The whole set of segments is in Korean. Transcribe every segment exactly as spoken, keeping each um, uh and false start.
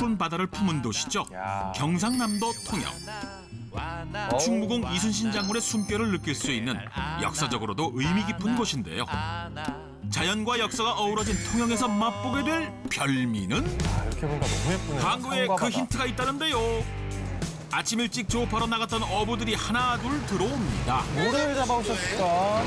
푸른 바다를 품은 도시죠. 야. 경상남도 통영. 오. 충무공 이순신 장군의 숨결을 느낄 수 있는 역사적으로도 의미 깊은 곳인데요. 자연과 역사가 어우러진 통영에서 맛보게 될 별미는 아, 이렇게 보니까 너무 예쁘네요. 광고에 산과 그 바다. 힌트가 있다는데요. 아침 일찍 조업하러 나갔던 어부들이 하나 둘 들어옵니다. 뭐를 잡아오셨을까?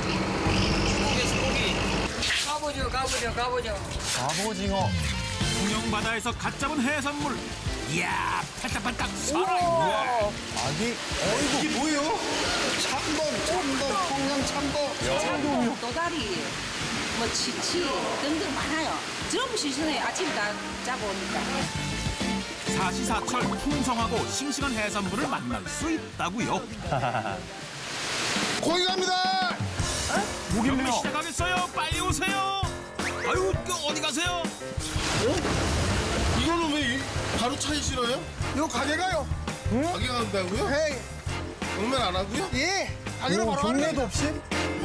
가보죠, 가보죠, 가보죠. 갑오징어. 통영 바다에서 갓 잡은 해산물. 이야, 팔딱팔딱 살아있네. 아기. 어, 이게 뭐예요? 참돔, 참돔, 통영 참돔. 참돔, 도다리, 뭐 치치 등등 많아요. 전부 신선해요. 아침에 다 잡아오니까. 사시사철 풍성하고 싱싱한 해산물을 만날 수 있다고요. 고기 갑니다. 경매 고기요. 시작하겠어요. 빨리 오세요. 아유, 그 어디 가세요? 이거는 왜 바로 차에 실어요? 요 가게가요. 가게 간다고요? 헤이. 경매 안 하고요? 예. 가게로 오, 바로 경매도 갑니다. 없이?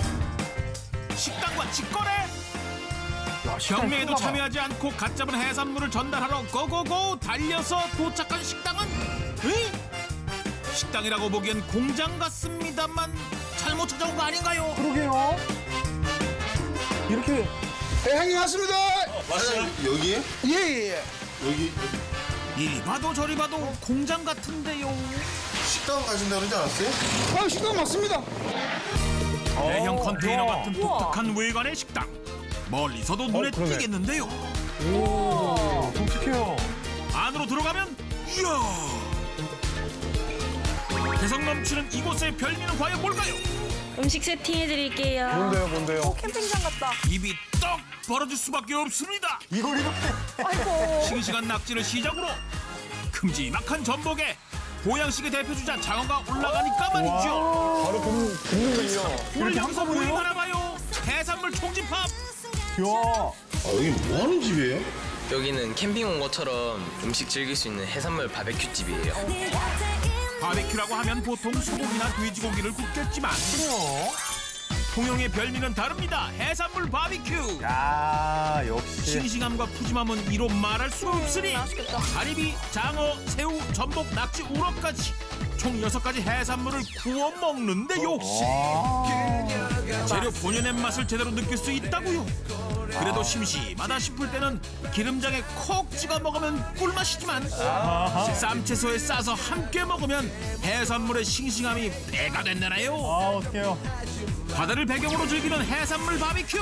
식당과 직거래. 야, 식당 경매에도 큰가 봐. 참여하지 않고 갓 잡은 해산물을 전달하러 고고고 달려서 도착한 식당은 에이? 식당이라고 보기엔 공장 같습니다만 잘못 찾아온 거 아닌가요? 그러게요. 이렇게 네, 형님 왔습니다. 맞아요. 여기에? 예, 예, 예. 여기 이리 봐도 저리 봐도 공장 같은데요. 식당 가신다 그러지 않았어요? 아, 식당 맞습니다. 대형 어, 컨테이너 우와. 같은 독특한 외관의 식당. 멀리서도 눈에 그러네. 띄겠는데요. 오, 독특해요. 안으로 들어가면 이야. 개성 넘치는 이곳의 별미는 과연 뭘까요? 음식 세팅해드릴게요. 뭔데요, 뭔데요? 캠핑장 같다. 입이 떡 벌어질 수밖에 없습니다. 이걸 이렇게. 아이고. 싱싱한 낙지를 시작으로 큼지막한 전복에 보양식의 대표주자 장어가 올라가니까 말이죠. 바로 굽는, 굽는군요. 오늘 이렇게 여기서 한꺼번에요? 보이나 봐요. 해산물 총집합. 이야. 아, 여기 뭐 하는 집이에요? 여기는 캠핑 온 것처럼 음식 즐길 수 있는 해산물 바베큐 집이에요. 바베큐라고 하면 보통 소고기나 돼지고기를 굽겠지만 통영의 별미는 다릅니다. 해산물 바베큐. 야, 역시. 싱싱함과 푸짐함은 이로 말할 수 없으니 맛있겠다. 가리비, 장어, 새우, 전복, 낙지, 우럭까지 총 여섯 가지 해산물을 구워 먹는데 역시 재료 본연의 맛을 제대로 느낄 수 있다고요. 그래도 심심하다 싶을 때는 기름장에 콕 찍어 먹으면 꿀맛이지만 쌈채소에 싸서 함께 먹으면 해산물의 싱싱함이 배가 된다나요. 아, 어떡해요. 바다를 배경으로 즐기는 해산물 바비큐.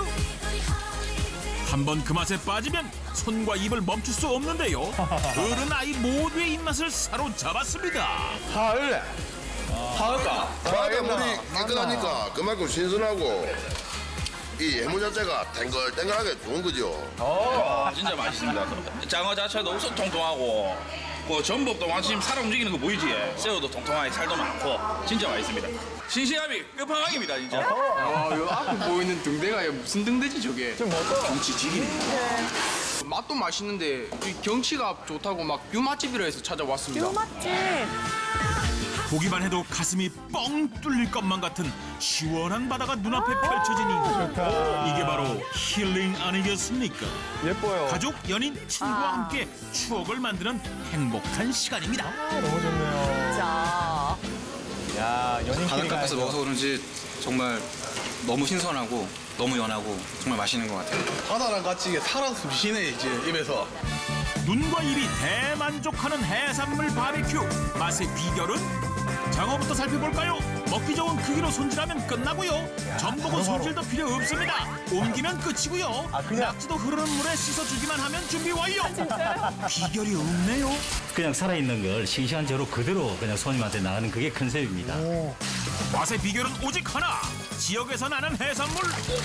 한번 그 맛에 빠지면 손과 입을 멈출 수 없는데요. 어른 아이 모두의 입맛을 사로잡았습니다. 할래. 할까? 바다 물이 깨끗하니까 그만큼 신선하고 이 해물 자체가 탱글탱글하게 좋은 거죠. 아, 진짜 맛있습니다. 장어 자체도 엄청 통통하고 그 전복도 마침 살아 움직이는 거 보이지? 새우도 통통하게 살도 많고 진짜 맛있습니다. 싱싱함이 끝판왕입니다 진짜. 아, 요 앞에 보이는 등대가 무슨 등대지 저게? 좀 뭐죠? 경치지기네. 맛도 맛있는데 이 경치가 좋다고 막 뷰맛집이라 해서 찾아왔습니다. 맛집. 보기만 해도 가슴이 뻥 뚫릴 것만 같은 시원한 바다가 눈앞에 펼쳐지니 이게 바로 힐링 아니겠습니까? 예뻐요. 가족, 연인, 친구와 함께 추억을 만드는 행복한 시간입니다. 너무 좋네요. 자. 야, 연인끼리 바닷가 앞에서 가야죠. 먹어서 그런지 정말 너무 신선하고 너무 연하고 정말 맛있는 것 같아요. 바다랑 같이 이게 살아 숨쉬네 이제 입에서. 눈과 입이 대만족하는 해산물 바비큐. 맛의 비결은? 장어부터 살펴볼까요? 먹기 좋은 크기로 손질하면 끝나고요. 전복은 손질도 필요 없습니다. 옮기면 끝이고요. 아, 그냥- 낙지도 흐르는 물에 씻어주기만 하면 준비 완료. 비결이 없네요. 그냥 살아있는 걸 싱싱한 재료 그대로 그냥 손님한테 나가는 그게 컨셉입니다. 맛의 비결은 오직 하나. 지역에서 나는 해산물.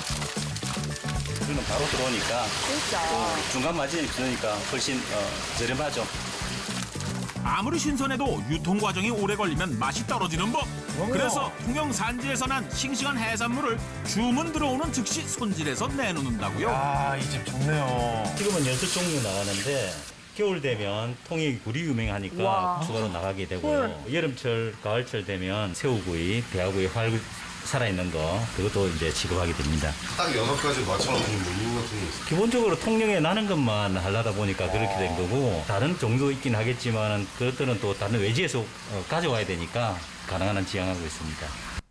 우리는 바로 들어오니까 진짜. 중간 마진이 그러니까 훨씬 어, 저렴하죠. 아무리 신선해도 유통 과정이 오래 걸리면 맛이 떨어지는 법. 그래서 통영 산지에서 난 싱싱한 해산물을 주문 들어오는 즉시 손질해서 내놓는다고요. 아, 이 집 좋네요. 지금은 열두 종류 나가는데 겨울 되면 통이 굴이 유명하니까 와. 추가로 나가게 되고요. 여름철, 가을철 되면 새우구이, 대하구이, 활 살아있는 거 그것도 이제 지급하게 됩니다. 딱 여섯 가지 맞춰놓은 메뉴 같은 게 있어요. 기본적으로 통영에 나는 것만 하려다 보니까 그렇게 된 거고 다른 종도 있긴 하겠지만 그것들은 또 다른 외지에서 어, 가져와야 되니까 가능한 한 지향하고 있습니다.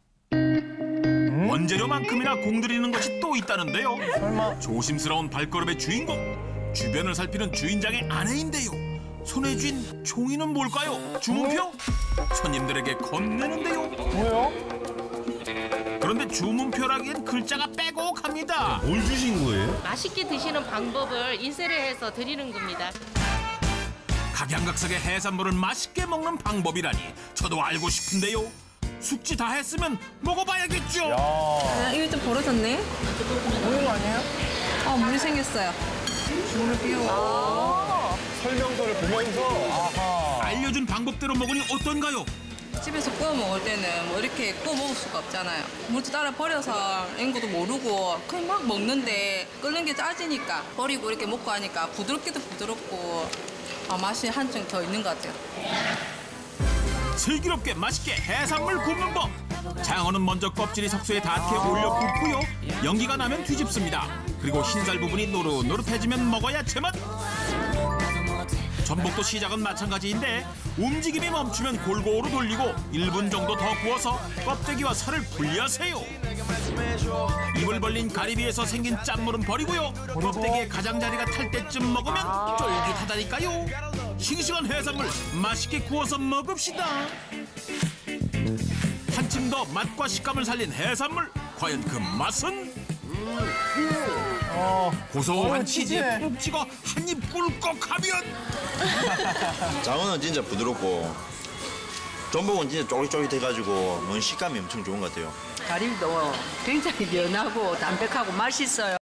원재료만큼이나 공들이는 것이 또 있다는데요. 설마. 조심스러운 발걸음의 주인공. 주변을 살피는 주인장의 아내인데요. 손에 쥔 종이는 뭘까요? 주문표? 손님들에게 건네는데요. 뭐요? 그런데 주문표라기엔 글자가 빼곡합니다. 뭘 주신 거예요? 맛있게 드시는 방법을 인쇄를 해서 드리는 겁니다. 각양각색의 해산물을 맛있게 먹는 방법이라니 저도 알고 싶은데요. 숙지 다 했으면 먹어봐야겠죠. 아, 이거 좀 벌어졌네. 보이는 거 아니에요? 어, 물이 생겼어요. 물을 끼워. 설명서를 보면서 아하. 알려준 방법대로 먹으니 어떤가요? 집에서 구워 먹을 때는 뭐 이렇게 구워 먹을 수가 없잖아요. 물도 따라 버려서 이런 것도 모르고 그냥 막 먹는데 끓는 게 짜지니까 버리고 이렇게 먹고 하니까 부드럽기도 부드럽고 아, 맛이 한층 더 있는 것 같아요. 슬기롭게 맛있게 해산물 굽는 법. 장어는 먼저 껍질이 석쇠에 닿게 올려 굽고요. 연기가 나면 뒤집습니다. 그리고 흰살 부분이 노릇노릇해지면 먹어야 제맛. 전복도 시작은 마찬가지인데 움직임이 멈추면 골고루 돌리고 일 분 정도 더 구워서 껍데기와 살을 분리하세요. 입을 벌린 가리비에서 생긴 짠물은 버리고요. 껍데기에 가장자리가 탈 때쯤 먹으면 쫄깃하다니까요. 싱싱한 해산물 맛있게 구워서 먹읍시다. 한층 더 맛과 식감을 살린 해산물. 과연 그 맛은? 어. 고소한 어, 치즈에 치즈에. 푹 찍어 한 입 꿀꺽하면 장어는 진짜 부드럽고 전복은 진짜 쫄깃쫄깃해가지고 뭔 식감이 엄청 좋은 것 같아요. 가리비도 굉장히 연하고 담백하고 맛있어요.